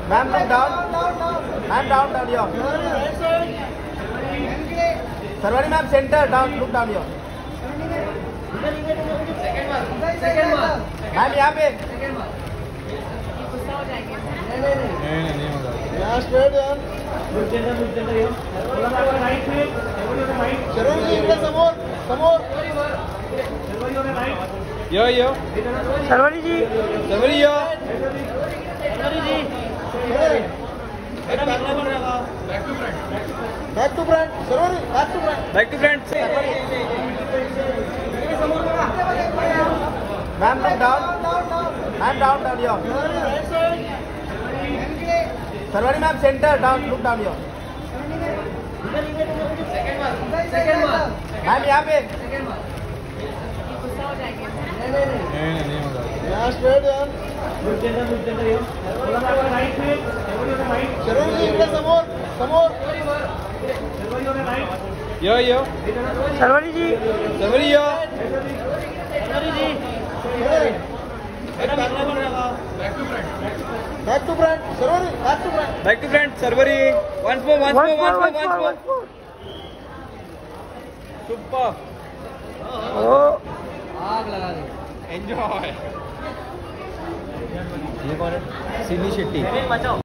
Ma'am, look down. Ma'am, down here. Sarvani ma'am, center, down, look down here. Second one. Ma'am, यहाँ पे. नहीं होगा। यहाँ straight यार. शरण जी इधर समोर. यो सरवरी जी. यो Back to front. Sarvani, back to front. Back to front Ma'am, look down. Ma'am, down here. Sarvani ma'am, center, down, look down here. Second one. Ma'am, यहाँ पे. नहीं होगा। यहाँ straight यार. शरण जी इधर समोर. यो सरवरी जी. यो Back to front. Sarvani, back to front. Back to front Sarvari once more super आग लगा दे एंजॉय ये कौन है सिनी शेट्टी